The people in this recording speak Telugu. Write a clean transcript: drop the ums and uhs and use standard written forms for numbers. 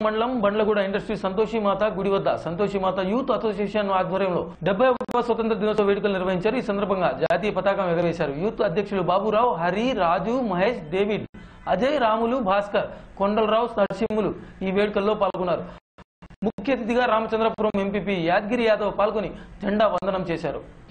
మండలం బండ్లగూడ ఇండస్ట్రీ సంతోషిమాత గుడి వద్ద సంతోషిమాత యూత్ అసోసియేషన్ ఆధ్వర్యంలో 71వ స్వతంత్ర దినోత్సవ వేడుకలు నిర్వహించారు. ఈ సందర్భంగా జాతీయ పతాకం ఎగరవేశారు. యూత్ అధ్యక్షులు బాబురావు, హరి, రాజు, మహేష్, డేవిడ్, అజయ్, రాములు, భాస్కర్, కొండలరావు, నరసింహులు ఈ వేడుకల్లో పాల్గొన్నారు. ముఖ్య అతిథిగా రామచంద్రపురం ఎంపీపీ యాదగిరి యాదవ్ పాల్గొని జెండా వందనం చేశారు.